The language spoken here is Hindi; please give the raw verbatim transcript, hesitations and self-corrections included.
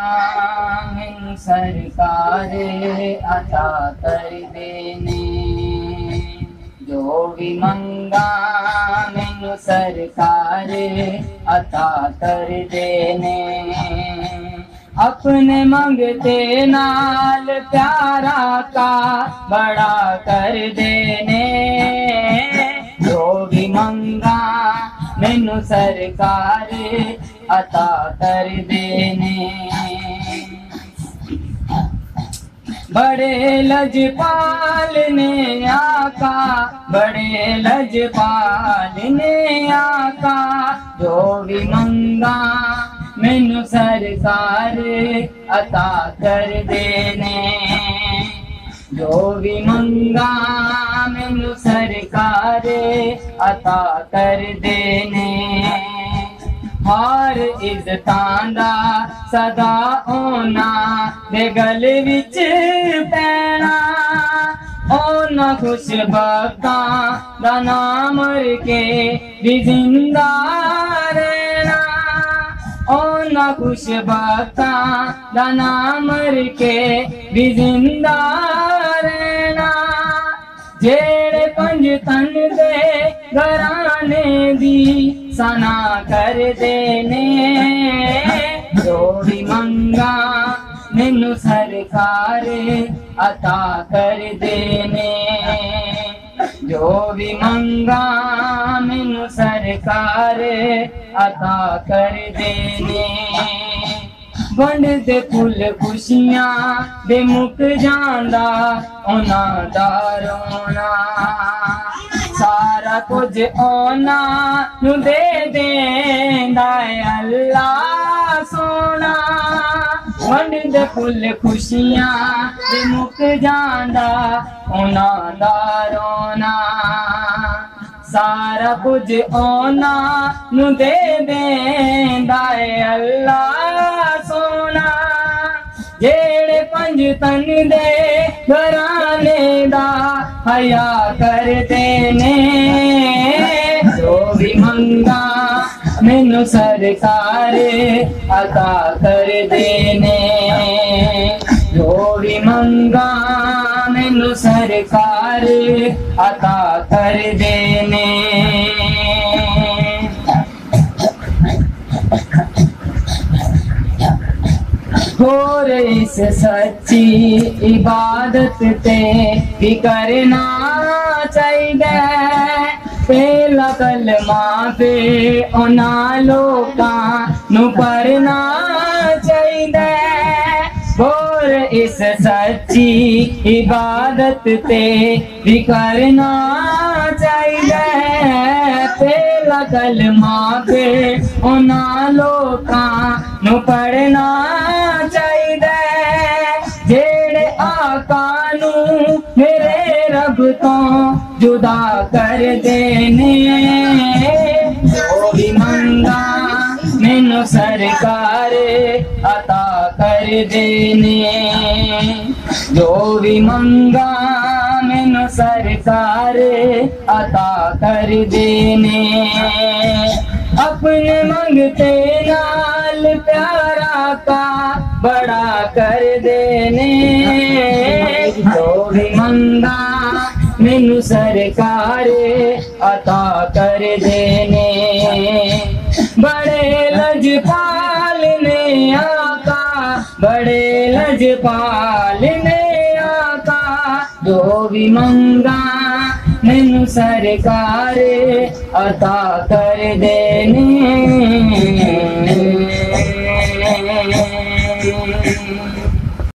मैनू सरकार अता कर देने, जो भी मंगा मैनू सरकार अता कर देने। अपने मंगते नाल प्यारा का बड़ा कर देने, जो भी मंगा मैनू सरकार अता कर देने। बड़े लजपाल ने आका, बड़े लजपाल ने आका, जो भी मंगा मैनू सरकार अता कर देने, जो भी मंगा मैनू सरकार अता कर देने। हार इज्जतां दा सदा होना दे गल विच पैना, ओना खुश बख्तां दा नाम मर के भी जिंदा रहना, ओना खुश बख्तां दा नाम मर के भी जिंदा रहना। जेड़े पंज तन दे घराने दी सना कर देने, जो भी मंगा मैनू सरकार अता कर देने, जो भी मंगा मैनू सरकार अता कर देने। वंड दे फुल खुशियां दे मुक जांदा ओना दा रोना, सारा कुछ ओना नू दे देंदा है अल्लाह सोना। वंड दे फुल खुशियां दे मुक जांदा ओना दा रोना, सारा कुछ ओना नू दे देंदा है अल्लाह सोना। जेड़े पंज तन दे घराने दा हया कर देने, जो भी मंगा मैनू सरकार अता कर देने, जो भी मंगा मैनू सरकार अता कर देने। और इस सच्ची इबादत ते भी करना चाहिए, पहला कलमा पे उना लोकां नू पढ़ना चाहिए। और इस सच्ची इबादत ते भी करना चाहिए, पहला कलमा पे उना लोकां नू पढ़ना चाहिए। जेड़े आका नू मेरे रब तो जुदा कर देने, जो भी मंगा मैनू सरकार अता कर देने, जो भी मंगा मैनू सरकार अता कर देने। अपने मंगते नाल प्यारा का बड़ा कर देने, जो भी मंगा मैनू सरकार अता कर देने। बड़े लजपाल ने आका, बड़े लजपाल ने आका, जो भी मंगा मैनू सरकार अता कर देने।